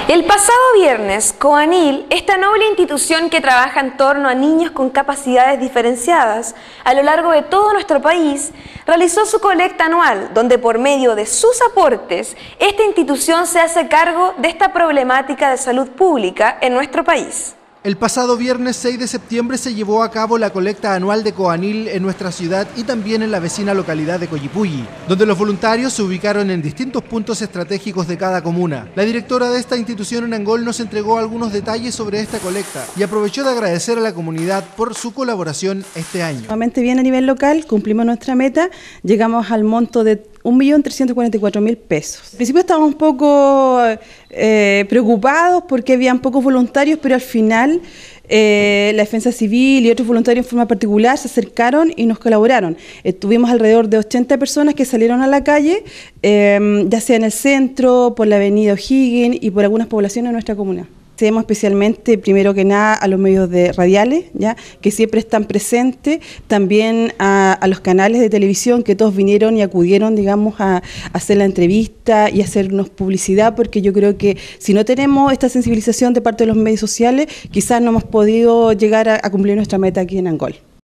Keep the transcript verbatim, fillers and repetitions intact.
El pasado viernes, Coanil, esta noble institución que trabaja en torno a niños con capacidades diferenciadas a lo largo de todo nuestro país, realizó su colecta anual, donde por medio de sus aportes, esta institución se hace cargo de esta problemática de salud pública en nuestro país. El pasado viernes seis de septiembre se llevó a cabo la colecta anual de Coanil en nuestra ciudad y también en la vecina localidad de Coyipulli, donde los voluntarios se ubicaron en distintos puntos estratégicos de cada comuna. La directora de esta institución en Angol nos entregó algunos detalles sobre esta colecta y aprovechó de agradecer a la comunidad por su colaboración este año. Nuevamente bien a nivel local, cumplimos nuestra meta, llegamos al monto de un millón trescientos cuarenta y cuatro mil pesos. Al principio estábamos un poco eh, preocupados porque habían pocos voluntarios, pero al final eh, la Defensa Civil y otros voluntarios en forma particular se acercaron y nos colaboraron. Eh, tuvimos alrededor de ochenta personas que salieron a la calle, eh, ya sea en el centro, por la avenida O'Higgins y por algunas poblaciones de nuestra comuna. Agradecemos especialmente, primero que nada, a los medios de radiales, ¿ya?, que siempre están presentes, también a, a los canales de televisión que todos vinieron y acudieron, digamos, a, a hacer la entrevista y hacernos publicidad, porque yo creo que si no tenemos esta sensibilización de parte de los medios sociales, quizás no hemos podido llegar a, a cumplir nuestra meta aquí en Angol.